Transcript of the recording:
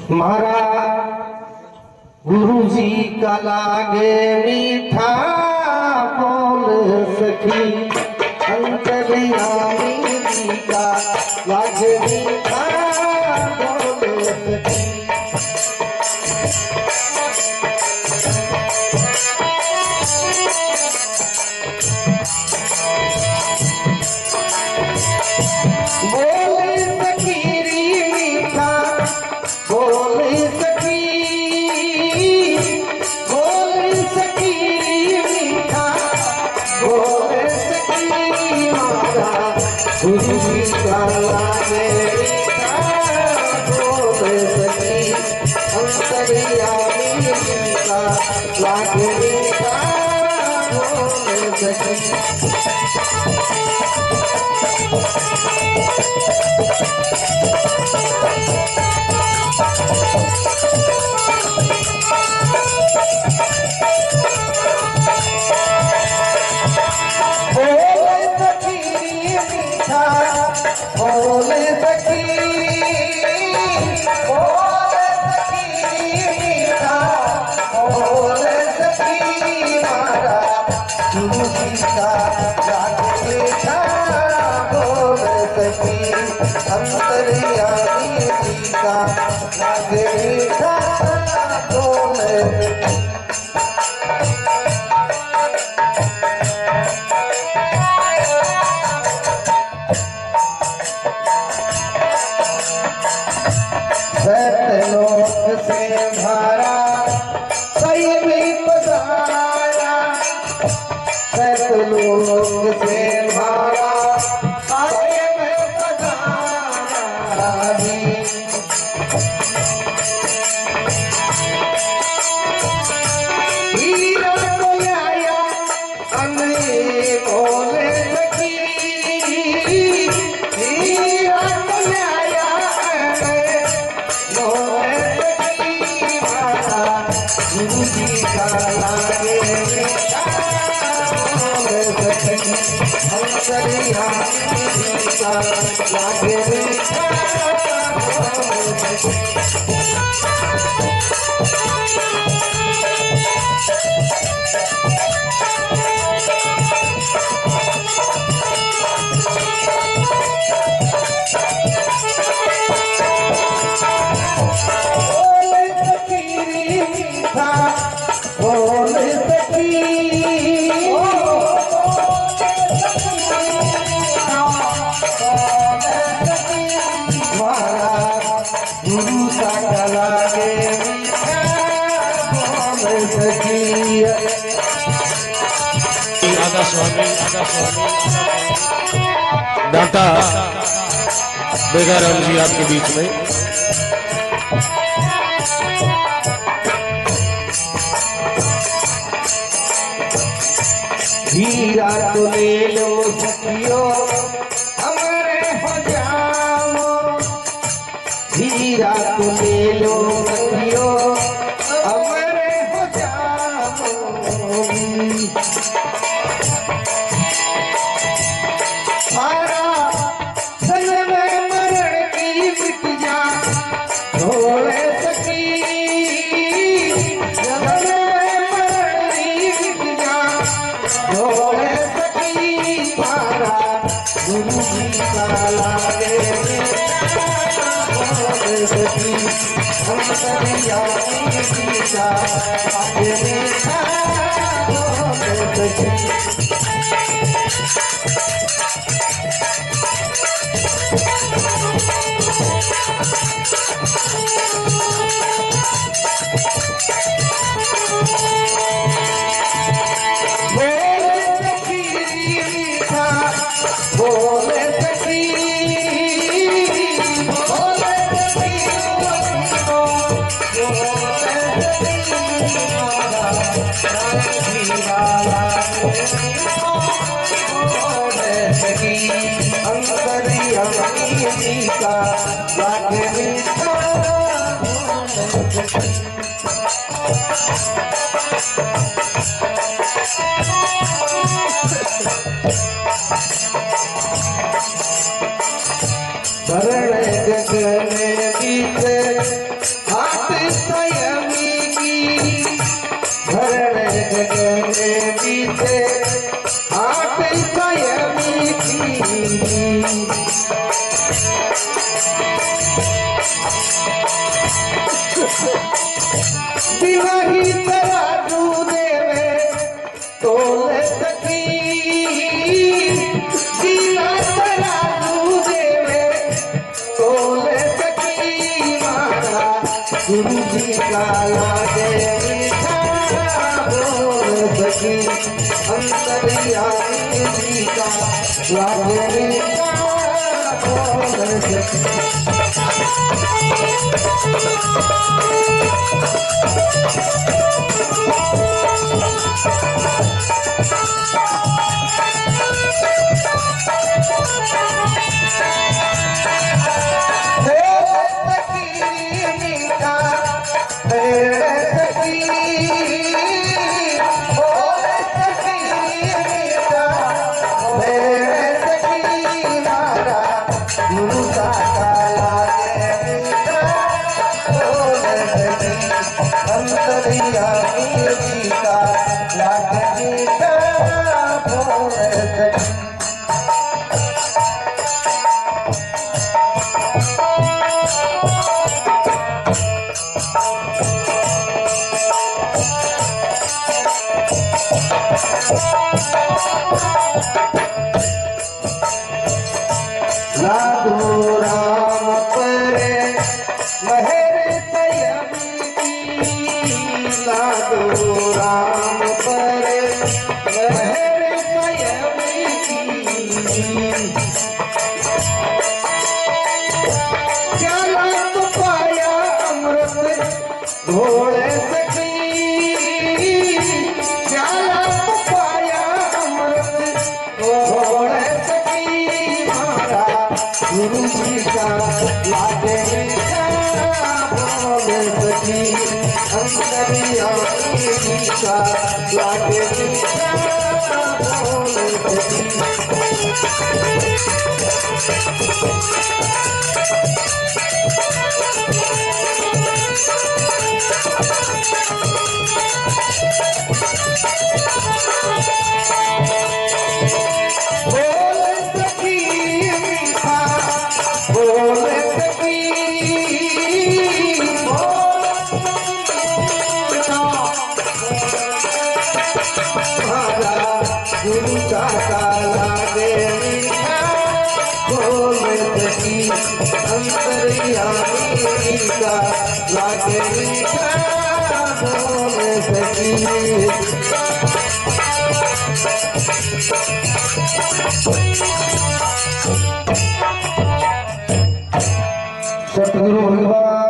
मारा गुरुजी का लागे मीठा बोल सखी, अंतर्यामी जी का लागे मीठा बोल सखी। गुरुजी का लागे मीठा बोल सखी, अंतर्यामी जी का लागे मीठा बोल सखी। बोले सखी मीठा, बोले सखी मारा गुरुजी का लागे मीठा बोले सखी, अंतर्यामी जी का लागे मीठा बोले सखी। सतलोक से भरा सही में पधारा, सतलोक से भरा सही में पधारा। हीरा को आया अने बोले सखी, हीरा को आया गुरुजी का लागे मीठा बोल सखी, अंतर्यामी जी का लागे मीठा बोल सखी। बोले सखी मारा गुरु का लागे मीठा बोले सखी। आकाशवाणी डाटा बेगाराम जी आपके बीच में। हीरा तो ले लो सखियो हमारे हो जाओ, हीरा तो ले लो सखियो हमारे हो जाओ। सारा जन्म मरण की मिट जा बोले सखी, बोले सखी मारा गुरुजी का लागे मीठा बोले सखी, अंतर्यामी जी का लागे मीठा बोले सखी। बोले सखी बोले सखी दिवाही तराजू देवे तोले सकी दिला तराजू देवे तोले सकी मारा गुरु जी का लागे मीठा बोल सकी अंतर्यामी जी का लागे मीठा बोल सकी लादो राम परे लहर संयमी लादो राम परे लहर संयमी क्या लाभ पाया अमृत घोड़े सकी क्या लाभ पाया अमृत घोड़े सकी मारा गुरु जी का लागे मीठा बोल सकी अंतर्यामी जी का लागे मीठा बोल सकी मीठा बोल सकी गुरु का लागे मीठा बोल सकी अंतर्यामी का लागे मीठा बोल सकी सतगुरु भगवान